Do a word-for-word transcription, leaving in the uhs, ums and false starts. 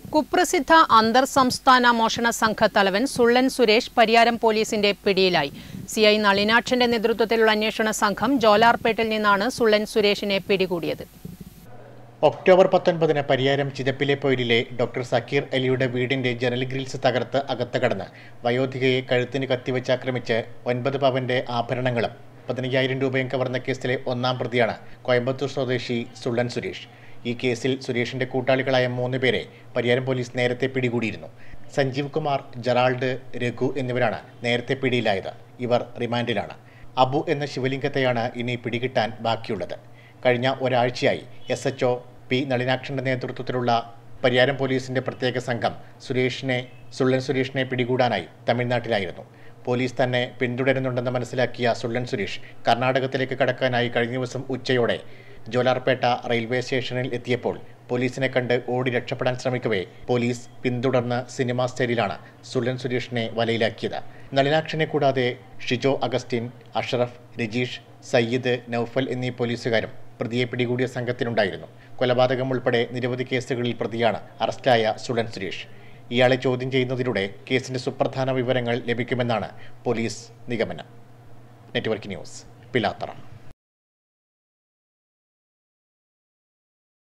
കുപ്രസിദ്ധ അന്തർ സംസ്ഥാന മോഷണ സംഘത്തലവൻ സുള്ളൻ സുരേഷ് പരിയാരം പോലീസിന്റെ പിടിയിലായി. സി ഐ നളിനാക്ഷന്റെ നേതൃത്വത്തിലുള്ള അന്വേഷണ സംഘം ജോലാർപേട്ടിൽ നിന്നാണ് സുള്ളൻ സുരേഷിനെ പിടികൂടിയത്. ഒക്ടോബർ പത്തൊൻപതിന് പരിയാരം ചിതപ്പിലെ പൊയിലിലെ ഡോക്ടർ സക്കീർ അലിയുടെ വീടിന്റെ ജനൽ ഗ്രിൽസ് തകർത്ത് അകത്ത് കടന്ന് വയോധികയെ കഴുത്തിന് കത്തിവെച്ച് ആക്രമിച്ച് ഒൻപത് പവന്റെ ആഭരണങ്ങളും പതിനയ്യായിരം രൂപയും കവർന്ന കേസിലെ ഒന്നാം പ്രതിയാണ് കോയമ്പത്തൂർ സ്വദേശി സുള്ളൻ സുരേഷ്. ഈ കേസിൽ സുരേഷിന്റെ കൂട്ടാളികളായ മൂന്ന് പേരെ പരിയാരം പോലീസ് നേരത്തെ പിടികൂടിയിരുന്നു. സഞ്ജീവ് കുമാർ, ജെറാൾഡ്, രഘു എന്നിവരാണ് നേരത്തെ പിടിയിലായത്. ഇവർ റിമാൻഡിലാണ്. അബു എന്ന ശിവലിംഗത്തെയാണ് ഇനി പിടികിട്ടാൻ ബാക്കിയുള്ളത്. കഴിഞ്ഞ ഒരാഴ്ചയായി എസ് എച്ച് ഒ പി നളിനാക്ഷന്റെ നേതൃത്വത്തിലുള്ള പരിയാരം പോലീസിന്റെ പ്രത്യേക സംഘം സുരേഷിനെ സുള്ളൻ സുരേഷിനെ പിടികൂടാനായി തമിഴ്നാട്ടിലായിരുന്നു. പോലീസ് തന്നെ പിന്തുടരുന്നുണ്ടെന്ന് മനസ്സിലാക്കിയ സുള്ളൻ സുരേഷ് കർണാടകത്തിലേക്ക് കടക്കാനായി കഴിഞ്ഞ ദിവസം ഉച്ചയോടെ ജോലാർപേട്ട റെയിൽവേ സ്റ്റേഷനിൽ എത്തിയപ്പോൾ പോലീസിനെ കണ്ട് ഓടി രക്ഷപ്പെടാൻ ശ്രമിക്കവേ പോലീസ് പിന്തുടർന്ന് സിനിമാ സ്റ്റൈലിലാണ് സുള്ളൻ സുരേഷിനെ വലയിലാക്കിയത്. നളിനാക്ഷനെ കൂടാതെ ഷിജോ അഗസ്റ്റിൻ, അഷറഫ്, രജീഷ്, സയ്യിദ്, നൌഫൽ എന്നീ പോലീസുകാരും പ്രതിയെ പിടികൂടിയ സംഘത്തിനുണ്ടായിരുന്നു. കൊലപാതകം ഉൾപ്പെടെ നിരവധി കേസുകളിൽ പ്രതിയാണ് അറസ്റ്റിലായ സുള്ളൻ സുരേഷ്. ഇയാളെ ചോദ്യം ചെയ്യുന്നതിലൂടെ കേസിന്റെ സുപ്രധാന വിവരങ്ങൾ ലഭിക്കുമെന്നാണ് പോലീസ് നിഗമനം. Network news, Pilathara.